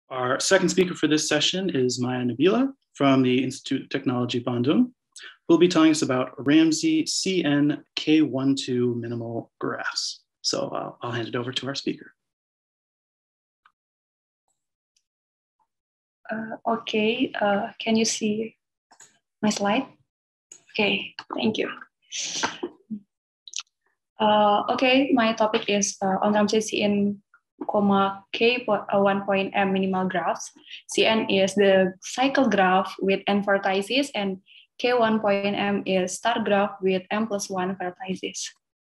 Our second speaker for this session is Maya Nabila from the Institute of Technology Bandung, who will be telling us about Ramsey CN K12 minimal graphs. So I'll hand it over to our speaker. Okay, can you see my slide? Okay, thank you. Okay, my topic is on Ramsey CN, K1.m minimal graphs. CN is the cycle graph with n vertices, and K1.m is star graph with m+1 vertices.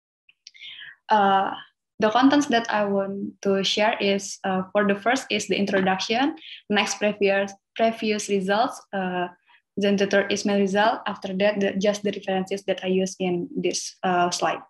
The contents that I want to share is, for the first is the introduction, next previous results, then the third is my result. After that, just the references that I use in this slide.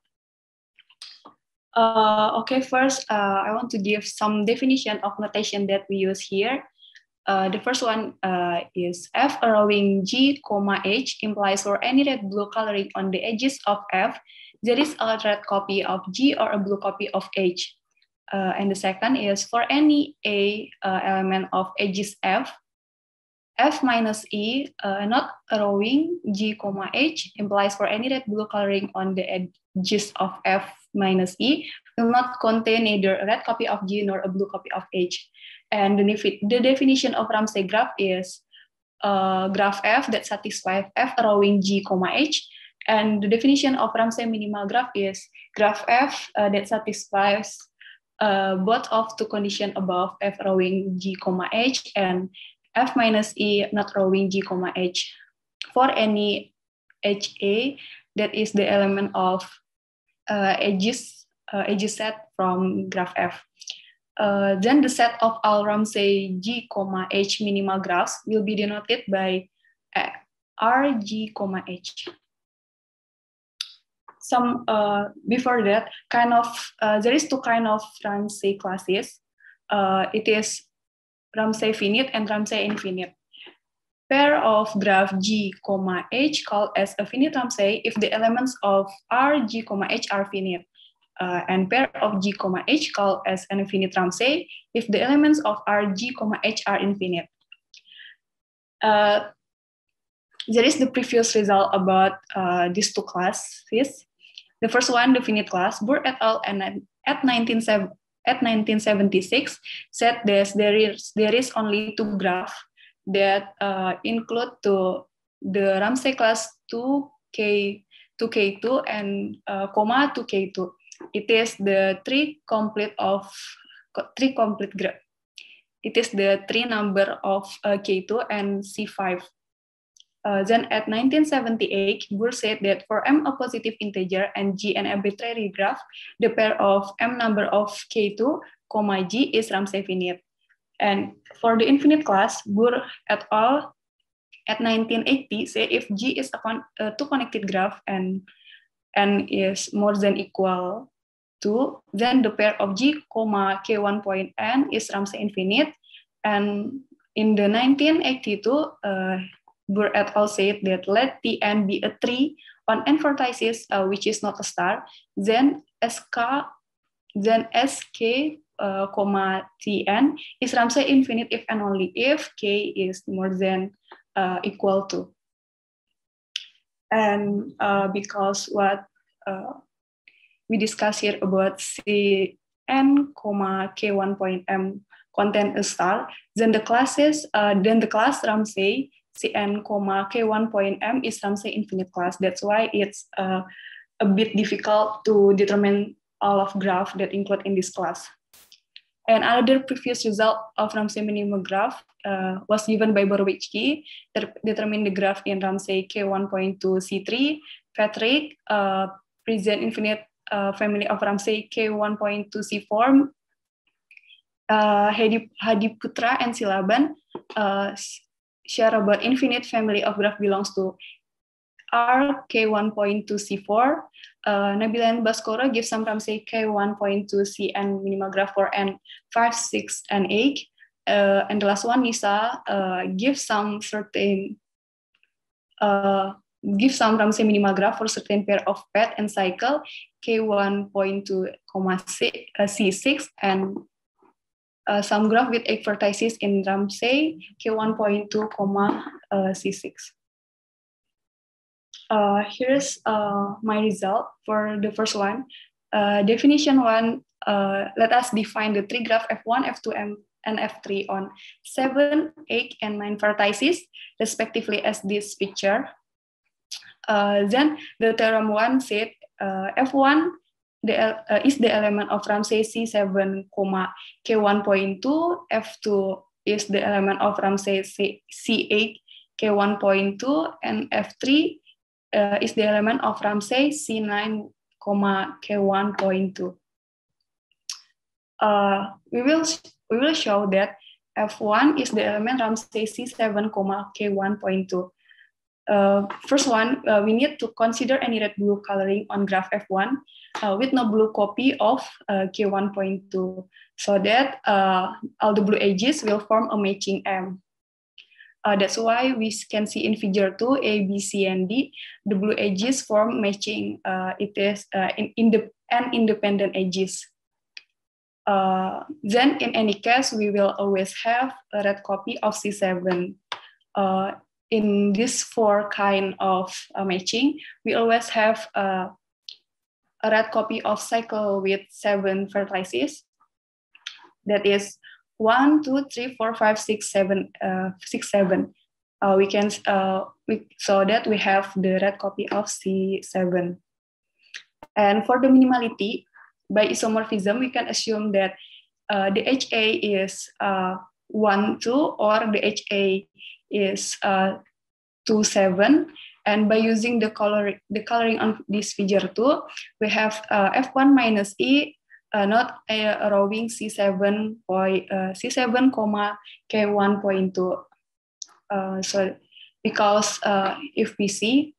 Okay, first, I want to give some definition of notation that we use here. The first one is F arrowing G, H implies for any red blue coloring on the edges of F, there is a red copy of G or a blue copy of H. And the second is for any A element of edges F, F minus E, not arrowing G, H implies for any red blue coloring on the edges of F minus E will not contain either a red copy of G nor a blue copy of H. And the definition of Ramsey graph is graph F that satisfies F arrowing G, H. And the definition of Ramsey minimal graph is graph F that satisfies both of two conditions above, F arrowing G, H, and F minus E not arrowing G, H. For any HA that is the element of edges set from graph F. Then the set of all Ramsey G, H minimal graphs will be denoted by R, G, H. Some before that, there is two kind of Ramsey classes. It is Ramsey finite and Ramsey infinite. Pair of graph G, H called as a finite Ramsey if the elements of R, G, H are finite. And pair of G, H called as an infinite Ramsey if the elements of R, G, H are infinite. There is the previous result about these two classes. The first one, the finite class, Burr et al. At 1976 said that there is only two graphs that include the Ramsey class 2K2 and 2K2. It is the three complete graph. It is the three number of K2 and C5. Then at 1978, Burr said that for M a positive integer and G an arbitrary graph, the pair of M number of K2, G is Ramsey finite. And for the infinite class, Burr et al. At 1980 say if G is a two connected graph and N is more than equal to, then the pair of G, K1.N is Ramsey infinite. And in the 1982, Burr et al. Said that let Tn be a tree on n vertices, which is not a star, then Sk, Tn is Ramsey infinite if and only if K is more than equal to. And because what we discuss here about Cn, K1.m contain a star, then the class Ramsey Cn, K1.m is Ramsey infinite class. That's why it's a bit difficult to determine all of graph that include in this class. And another previous result of Ramsey minimal graph was given by Borowiecki, determine the graph in Ramsey K1.2C3, Patrick, present infinite family of Ramsey K1.2C4, Hadi Putra and Silaban share about infinite family of graph belongs to R, K1.2C4. Nabila and Baskoro give some Ramsey K1.2C and minimal graph for N 5, 6, and 8. And the last one, Nisa, give some Ramsey minimal graph for certain pair of path and cycle K1.2, C6 and some graph with 8 vertices in Ramsey K1.2, C6. Here's my result for the first one. Definition 1, let us define the tree graph F1, F2, and F3 on 7, 8, and 9 vertices, respectively, as this picture. Then the theorem 1 said F1 is the element of Ramsey C7, K1.2, F2 is the element of Ramsey C8, K1.2, and F3 is the element of Ramsey C9, K1.2. We will show that F1 is the element Ramsey C7, K1.2. First one, we need to consider any red blue coloring on graph F1 with no blue copy of K1.2, so that all the blue edges will form a matching M. That's why we can see in figure 2, A, B, C, and D, the blue edges form matching. It is independent edges. Then in any case, we will always have a red copy of C7. In this 4 kind of matching, we always have a red copy of cycle with 7 vertices. That is 1, 2, 3, 4, 5, 6, 7, 6, 7. So that we have the red copy of C7. And for the minimality, by isomorphism, we can assume that the HA is 1, 2, or the HA is 2, 7. And by using the coloring on this figure 2, we have F1 minus E, not rowing C7, K1.2. So because if we see,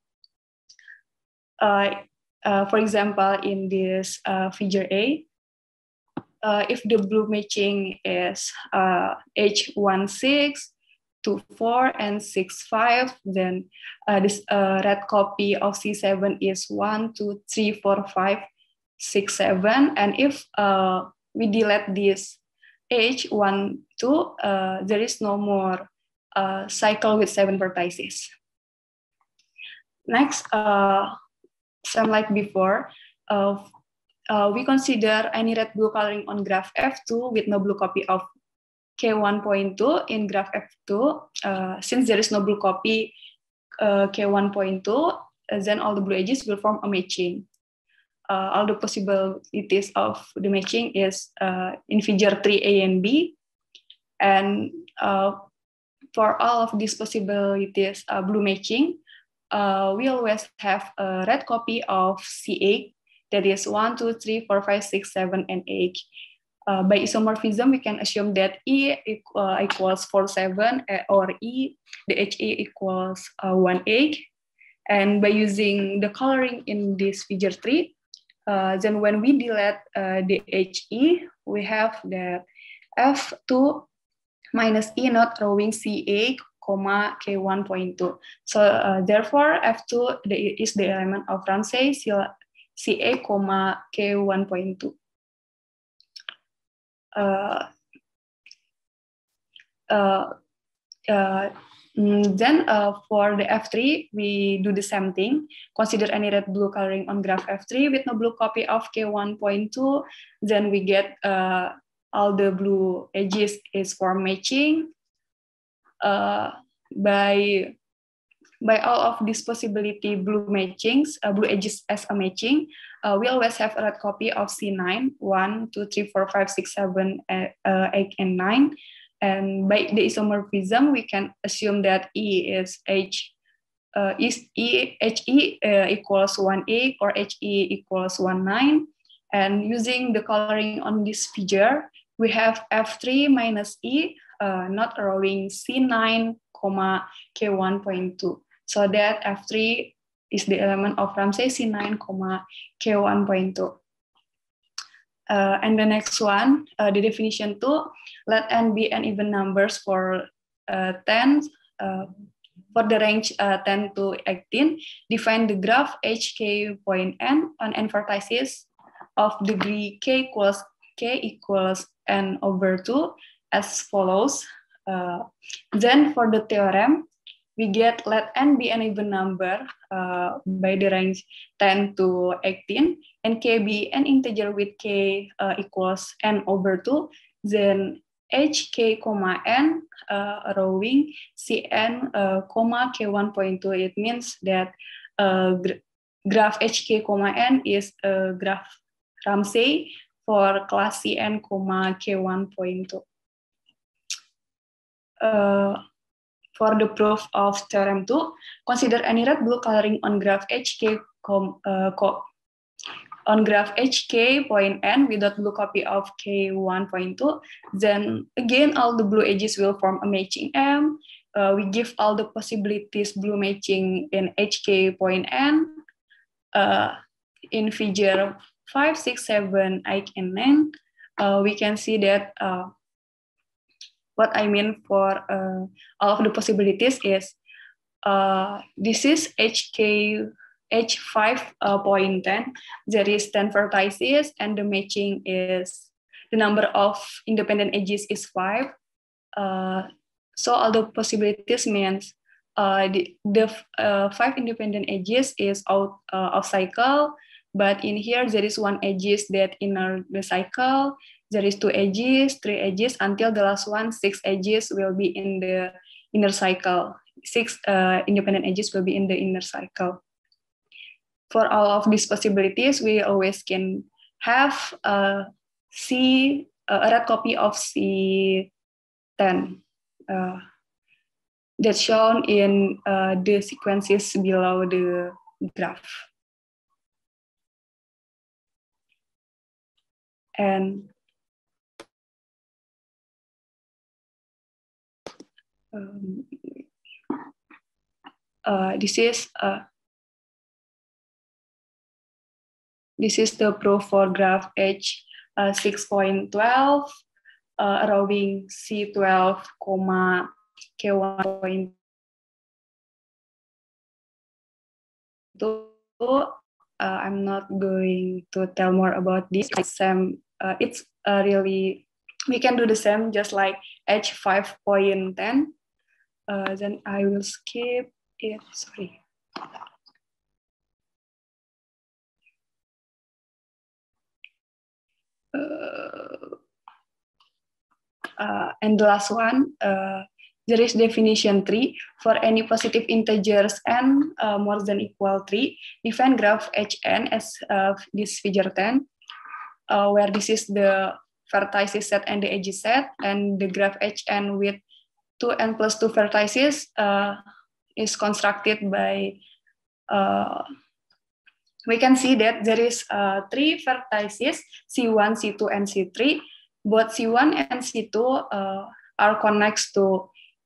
for example, in this figure A, if the blue matching is H16, 2,4, and 6,5, then this red copy of C7 is 1, 2, 3, 4, 5, 6, 7. And if we delete this H1, 2, there is no more cycle with 7 vertices. Next, same like before, we consider any red blue coloring on graph F2 with no blue copy of K1.2 in graph F2. Since there is no blue copy K1.2, then all the blue edges will form a matching. All the possibilities of the matching is in figure 3A and B. And for all of these possibilities blue matching, we always have a red copy of C8, that is 1, 2, 3, 4, 5, 6, 7, and 8. By isomorphism, we can assume that E equals 4, 7, or E, the HA equals 1, 8. And by using the coloring in this figure 3, then when we delete the HE, we have that F2 minus E not rowing C8, K1.2. So therefore, F2 is the element of Ramsey CA, K1.2. Then for the F3, we do the same thing. Consider any red blue coloring on graph F3 with no blue copy of K1.2. Then we get all the blue edges is for matching. By all of these possibility blue matchings, blue edges as a matching, we always have a red copy of C9, 1, 2, 3, 4, 5, 6, 7, 8, and 9. And by the isomorphism, we can assume that E is HE equals 1,8 or HE equals 1,9. And using the coloring on this figure, we have F3 minus E, not rowing C9, K1.2. So that F3 is the element of Ramsey C9, K1.2. And the next one, the definition 2, let n be an even numbers for 10, for the range 10 to 18. Define the graph HK point n on n vertices of degree k equals n over 2 as follows. Then for the theorem, we get let n be an even number by the range 10 to 18, and k be an integer with k equals n over 2, then hk, n rowing cn, k1.2. It means that graph hk, n is a graph Ramsey for class cn, k1.2. For the proof of theorem 2, consider any red blue coloring on graph hk on graph hk point n without blue copy of k1.2. Then again, all the blue edges will form a matching M. We give all the possibilities blue matching in hk point n. In figure 5, 6, 7, 8, and 9, we can see that what I mean for all of the possibilities is this is H5.10. There is 10 vertices, and the matching is the number of independent edges is 5. So all the possibilities means the 5 independent edges is out of cycle, but in here there is 1 edges that inner the cycle. There is 2 edges, 3 edges, until the last one, 6 edges will be in the inner cycle. 6 independent edges will be in the inner cycle. For all of these possibilities, we always can have a red copy of C10 that's shown in the sequences below the graph. And this is the proof for graph H 6.12 rowing C12, K1.2. I'm not going to tell more about this. It's really, we can do the same just like H5.10. Then I will skip it, sorry. And the last one, there is definition 3 for any positive integers n more than equal 3. Define graph Hn as this figure 10, where this is the vertices set and the edges set, and the graph Hn with 2n plus 2 vertices is constructed by, we can see that there is 3 vertices, C1, C2, and C3. Both C1 and C2 are connected to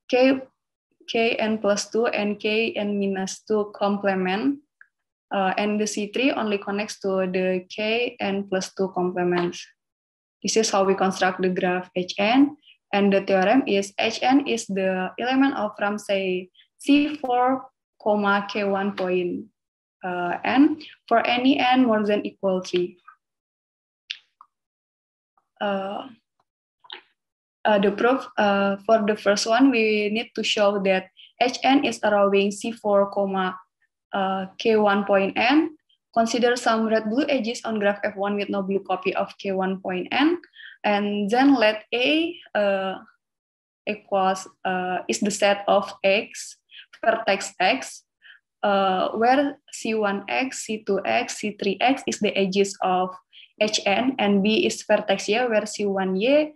Kn plus 2 and Kn minus 2 complement, and the C3 only connects to the Kn plus 2 complements. This is how we construct the graph Hn, and the theorem is Hn is the element of Ramsey C4, K1.n for any n more than equal 3. The proof for the first one, we need to show that Hn is a rowing C4, K1.n. Consider some red-blue edges on graph F1 with no blue copy of K1.n, and then let A equals is the set of X, vertex X, where C1x, C2x, C3x is the edges of Hn, and B is vertex Y, where C1y,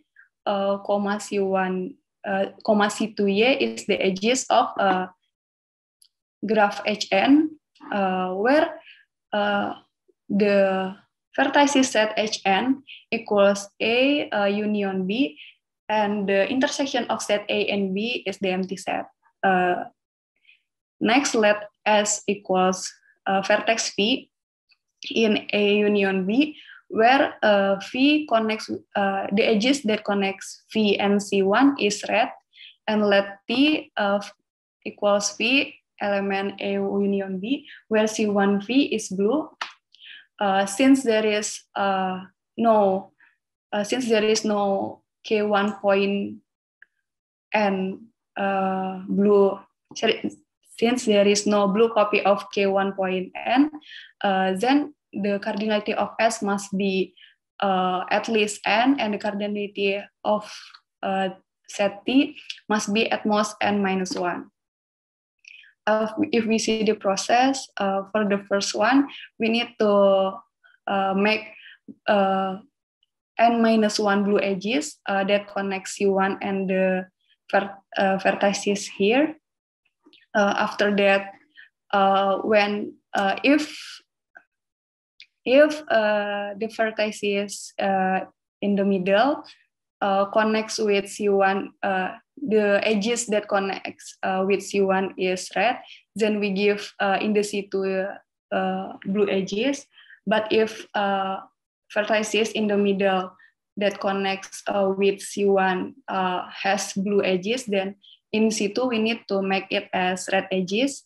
C2y is the edges of graph Hn, where the vertices set Hn equals A union B, and the intersection of set A and B is the empty set. Next, let S equals vertex V in A union B, where V connects, the edges that connects V and C1 is red, and let T equals V element A union B, where C1V is blue. Since there is no since there is no K1 point and blue, since there is no blue copy of K1 point n, then the cardinality of S must be at least n, and the cardinality of set T must be at most n minus 1. If we see the process for the first one, we need to make n minus 1 blue edges that connect C1 and the vertices here. After that, when if the vertices in the middle connects with C1, the edges that connects with C1 is red, then we give in the C2 blue edges. But if vertices in the middle that connects with C1 has blue edges, then in C2 we need to make it as red edges.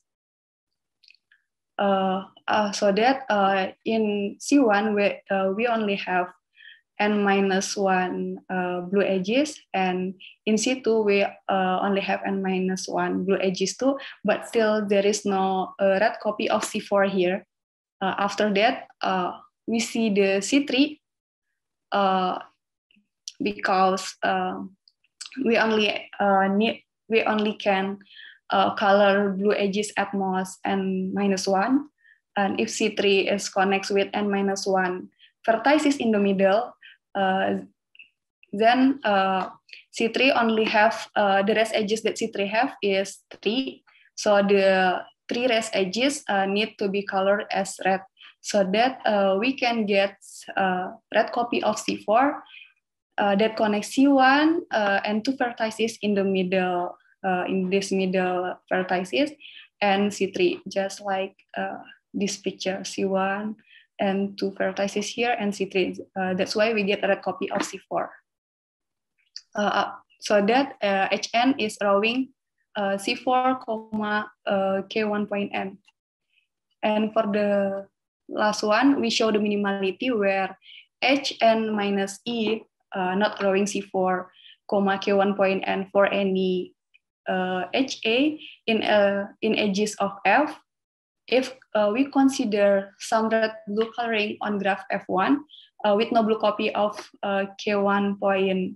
So that in C1 we only have n minus 1 blue edges, and in C2 we only have n minus 1 blue edges too, but still there is no red copy of C4 here. After that, we see the C3 because we only can color blue edges at most n minus 1, and if C3 is connects with n minus 1 vertices in the middle, then C3 only have the rest edges that C3 have is 3. So the 3 rest edges need to be colored as red, so that we can get red copy of C4 that connects C1 and 2 vertices in the middle, in this middle vertices, and C3, just like this picture, C1 and 2 vertices here, and C3. That's why we get a red copy of C4. So that Hn is drawing C4, K1 point n. And for the last one, we show the minimality where Hn minus E not drawing C4, K1 point n for any HA in edges of F. If we consider some red blue coloring on graph F1 with no blue copy of K1 point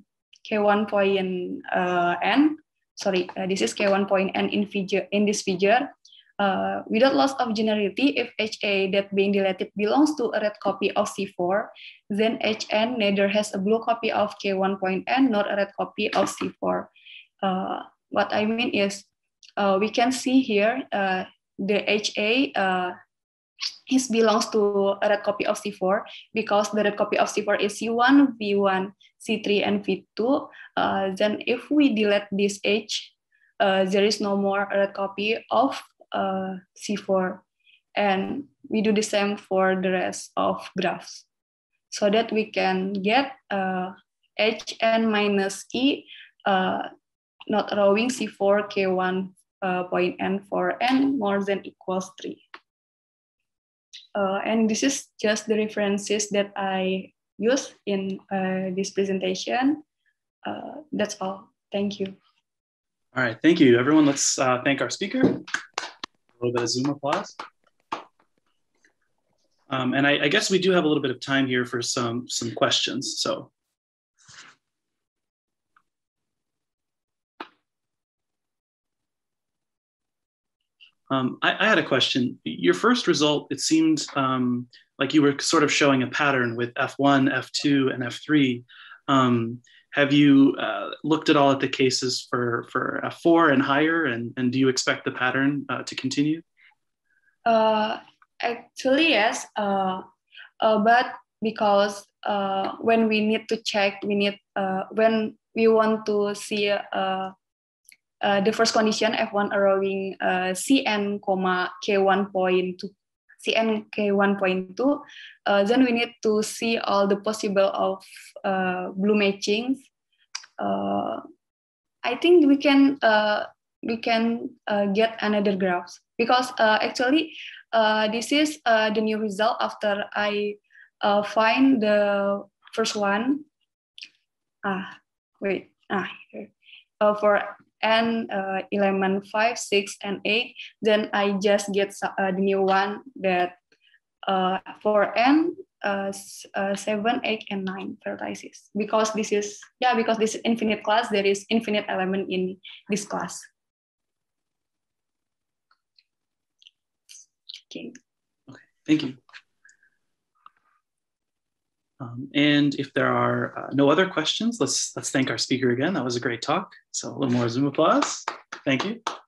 n, sorry, this is K1 point n in this figure. Without loss of generality, if HA that being deleted belongs to a red copy of C4, then Hn neither has a blue copy of K1 point n nor a red copy of C4. What I mean is, we can see here the HA belongs to a red copy of C4 because the red copy of C4 is C1, V1, C3, and V2. Then if we delete this H, there is no more red copy of C4. And we do the same for the rest of graphs, so that we can get Hn minus E not drawing C4 K1 point n for n more than equals 3. And this is just the references that I use in this presentation. That's all. Thank you. All right, thank you, everyone. Let's thank our speaker. A little bit of Zoom applause. And I guess we do have a little bit of time here for some questions. So. I had a question. Your first result, it seemed like you were sort of showing a pattern with F1, F2, and F3. Have you looked at all at the cases for F4 and higher, and do you expect the pattern to continue? Actually, yes, but because when we need to check, when we want to see the first condition F1 allowing Cn, K1 point to Cn K1.2, then we need to see all the possible of blue matchings. I think we can get another graphs because actually this is the new result after I find the first one Here. For n element 5, 6, and 8, then I just get the new one that for n 7, 8, and 9 vertices. Because this is infinite class, there is infinite element in this class. Okay. Okay, thank you. And if there are no other questions, let's thank our speaker again. That was a great talk. So a little more Zoom applause. Thank you.